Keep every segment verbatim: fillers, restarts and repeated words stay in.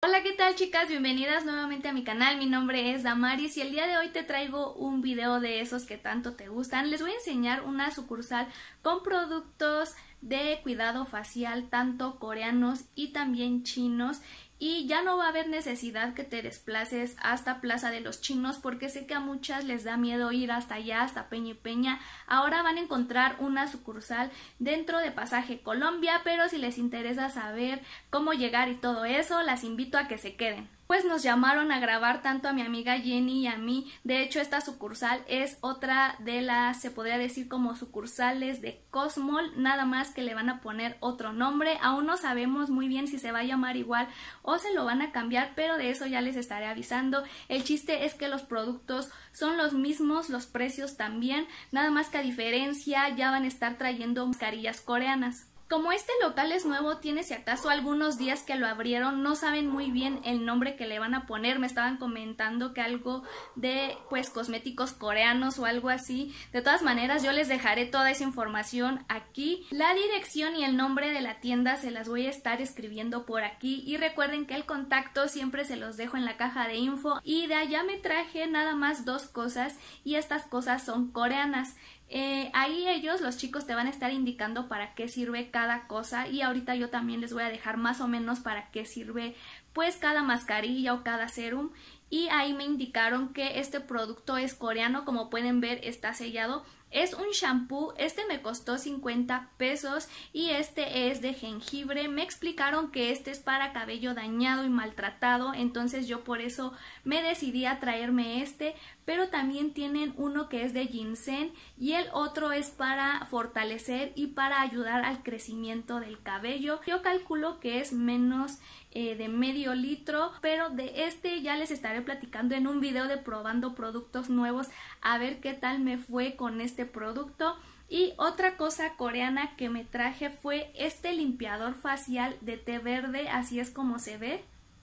Hola, ¿qué tal, chicas? Bienvenidas nuevamente a mi canal. Mi nombre es Damaris y el día de hoy te traigo un video de esos que tanto te gustan. Les voy a enseñar una sucursal con productos de cuidado facial, tanto coreanos y también chinos. Y ya no va a haber necesidad que te desplaces hasta Plaza de los Chinos, porque sé que a muchas les da miedo ir hasta allá, hasta Peña y Peña. Ahora van a encontrar una sucursal dentro de Pasaje Colombia, pero si les interesa saber cómo llegar y todo eso, las invito a que se queden. Pues nos llamaron a grabar tanto a mi amiga Jenny y a mí. De hecho, esta sucursal es otra de las, se podría decir, como sucursales de Cosmol, nada más que le van a poner otro nombre. Aún no sabemos muy bien si se va a llamar igual o se lo van a cambiar, pero de eso ya les estaré avisando. El chiste es que los productos son los mismos, los precios también, nada más que a diferencia ya van a estar trayendo mascarillas coreanas. Como este local es nuevo, tiene si acaso algunos días que lo abrieron, no saben muy bien el nombre que le van a poner. Me estaban comentando que algo de pues cosméticos coreanos o algo así. De todas maneras, yo les dejaré toda esa información aquí. La dirección y el nombre de la tienda se las voy a estar escribiendo por aquí, y recuerden que el contacto siempre se los dejo en la caja de info. Y de allá me traje nada más dos cosas, y estas cosas son coreanas. Eh, ahí ellos, los chicos, te van a estar indicando para qué sirve cada cosa, y ahorita yo también les voy a dejar más o menos para qué sirve pues cada mascarilla o cada serum. Y ahí me indicaron que este producto es coreano, como pueden ver está sellado. Es un shampoo, este me costó cincuenta pesos y este es de jengibre. Me explicaron que este es para cabello dañado y maltratado, entonces yo por eso me decidí a traerme este, pero también tienen uno que es de ginseng y el otro es para fortalecer y para ayudar al crecimiento del cabello. Yo calculo que es menos eh, de medio litro, pero de este ya les estaré platicando en un video de probando productos nuevos, a ver qué tal me fue con este producto. Y otra cosa coreana que me traje fue este limpiador facial de té verde, así es como se ve.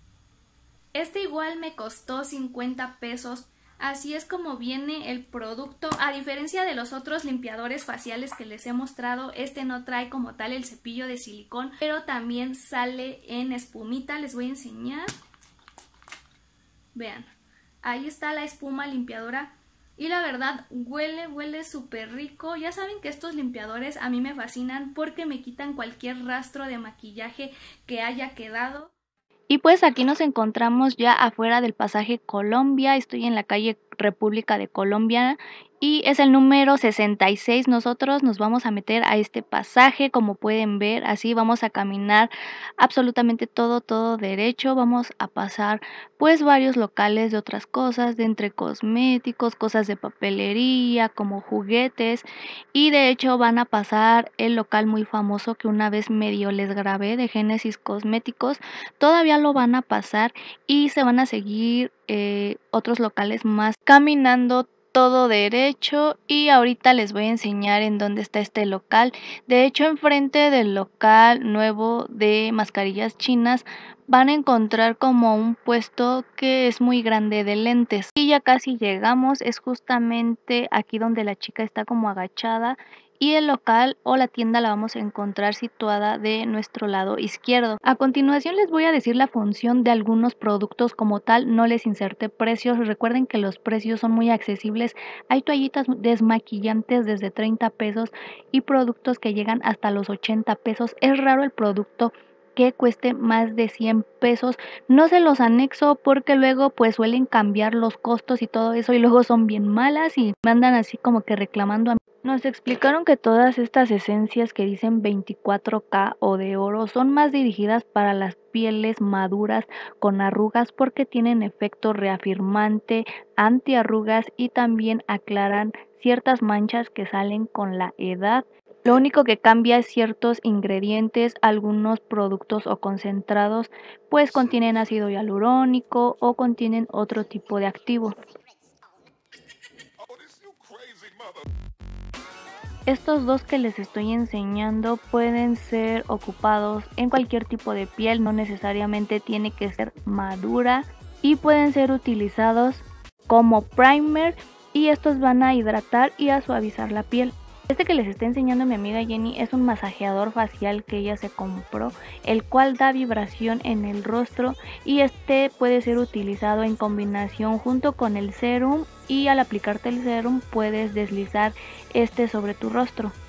Este igual me costó cincuenta pesos. Así es como viene el producto. A diferencia de los otros limpiadores faciales que les he mostrado, este no trae como tal el cepillo de silicón, pero también sale en espumita. Les voy a enseñar. Vean, ahí está la espuma limpiadora. Y la verdad huele, huele súper rico. Ya saben que estos limpiadores a mí me fascinan porque me quitan cualquier rastro de maquillaje que haya quedado. Y pues aquí nos encontramos ya afuera del Pasaje Colombia. Estoy en la calle República de Colombia y es el número sesenta y seis. Nosotros nos vamos a meter a este pasaje, como pueden ver, así vamos a caminar absolutamente todo, todo derecho. Vamos a pasar pues varios locales de otras cosas, de entre cosméticos, cosas de papelería, como juguetes, y de hecho van a pasar el local muy famoso que una vez medio les grabé de Génesis Cosméticos. Todavía lo van a pasar y se van a seguir eh, otros locales más caminando todo derecho, y ahorita les voy a enseñar en dónde está este local. De hecho, enfrente del local nuevo de mascarillas chinas van a encontrar como un puesto que es muy grande de lentes, y ya casi llegamos. Es justamente aquí donde la chica está como agachada, y el local o la tienda la vamos a encontrar situada de nuestro lado izquierdo. A continuación les voy a decir la función de algunos productos como tal. No les inserté precios, recuerden que los precios son muy accesibles. Hay toallitas desmaquillantes desde treinta pesos y productos que llegan hasta los ochenta pesos. Es raro el producto que cueste más de cien pesos. No se los anexo porque luego pues suelen cambiar los costos y todo eso, y luego son bien malas y me andan así como que reclamando a mí. Nos explicaron que todas estas esencias que dicen veinticuatro K o de oro son más dirigidas para las pieles maduras con arrugas, porque tienen efecto reafirmante, antiarrugas, y también aclaran ciertas manchas que salen con la edad. Lo único que cambia es ciertos ingredientes. Algunos productos o concentrados pues contienen ácido hialurónico o contienen otro tipo de activo. Estos dos que les estoy enseñando pueden ser ocupados en cualquier tipo de piel, no necesariamente tiene que ser madura, y pueden ser utilizados como primer, y estos van a hidratar y a suavizar la piel. Este que les está enseñando mi amiga Jenny es un masajeador facial que ella se compró, el cual da vibración en el rostro y este puede ser utilizado en combinación junto con el serum, y al aplicarte el serum puedes deslizar este sobre tu rostro.